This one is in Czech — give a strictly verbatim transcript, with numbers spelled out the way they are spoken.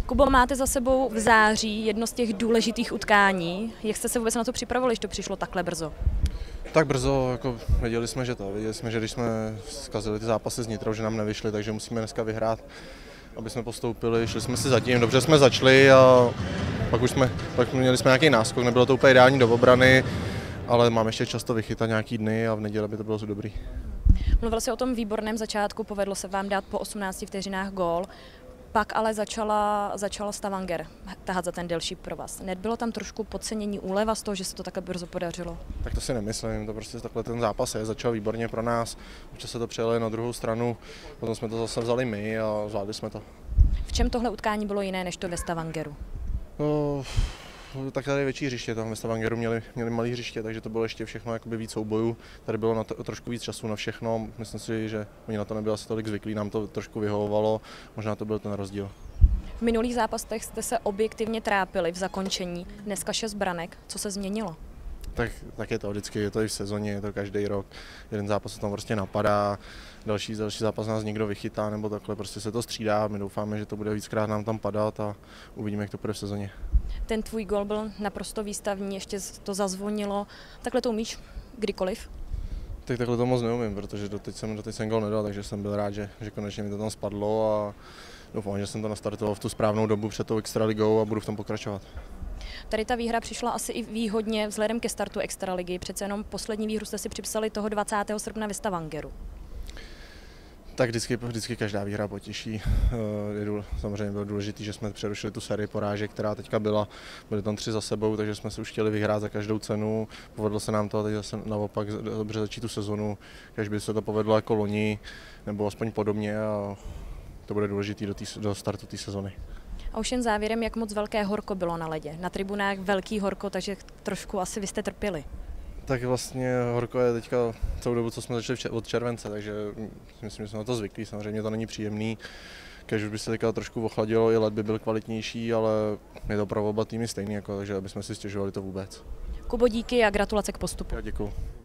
Kubo, máte za sebou v září jedno z těch důležitých utkání. Jak jste se vůbec na to připravovali, když to přišlo takhle brzo? Tak brzo, jako věděli jsme, že to, věděli jsme, že když jsme zkazili ty zápasy s Nitrou, že nám nevyšly, takže musíme dneska vyhrát, aby jsme postoupili. Šli jsme si zatím, dobře jsme začali a pak už jsme, pak měli jsme nějaký náskok, nebylo to úplně ideální do obrany, ale máme ještě často vychytat nějaký dny a v neděli by to bylo dobrý. Mluvil jsi o tom výborném začátku, povedlo se vám dát po osmnácti vteřinách gól, pak ale začala, začala Stavanger tahat za ten delší provaz. Nebylo tam trošku podcenění, úleva z toho, že se to takhle brzo podařilo? Tak to si nemyslím, to prostě takhle ten zápas je, začal výborně pro nás, občas se to přijeli na druhou stranu, potom jsme to zase vzali my a zvládli jsme to. V čem tohle utkání bylo jiné než to ve Stavangeru? No, tak tady je větší hřiště, tam ve Stavangeru měli, měli malé hřiště, takže to bylo ještě všechno jakoby víc soubojů. Tady bylo na to, trošku víc času na všechno, myslím si, že oni na to nebyli asi tolik zvyklí, nám to trošku vyhovovalo, možná to byl ten rozdíl. V minulých zápasech jste se objektivně trápili v zakončení, dneska šest branek, co se změnilo? Tak, tak je to vždycky, je to i v sezóně, je to každý rok. Jeden zápas se tam prostě napadá, další, další zápas nás někdo vychytá nebo takhle, prostě se to střídá. My doufáme, že to bude víckrát nám tam padat a uvidíme, jak to bude v sezóně. Ten tvůj gól byl naprosto výstavní, ještě to zazvonilo. Takhle to umíš kdykoliv? Tak takhle to moc neumím, protože doteď jsem, doteď jsem gól nedal, takže jsem byl rád, že, že konečně mi to tam spadlo a doufám, že jsem to nastartoval v tu správnou dobu před tou extraligou a budu v tom pokračovat. Tady ta výhra přišla asi i výhodně vzhledem ke startu extraligy. Přece jenom poslední výhru jste si připsali toho dvacátého srpna ve Stavangeru. Tak vždycky, vždycky každá výhra potěší. Je samozřejmě bylo důležité, že jsme přerušili tu sérii porážek, která teďka byla. Byly tam tři za sebou, takže jsme se už chtěli vyhrát za každou cenu. Povedlo se nám to a teď zase naopak dobře začít tu sezonu. Když by se to povedlo jako loni, nebo aspoň podobně, a to bude důležité do, do startu té sezony. A už jen závěrem, jak moc velké horko bylo na ledě. Na tribunách velký horko, takže trošku asi vy jste trpěli. Tak vlastně horko je teďka celou dobu, co jsme začali od července, takže myslím, že jsme na to zvyklí. Samozřejmě to není příjemný. Když už by se teďka trošku ochladilo, i led by byl kvalitnější, ale je to pro oba týmy stejný, jako, takže aby jsme si stěžovali to vůbec. Kubo, díky a gratulace k postupu. Já děkuju.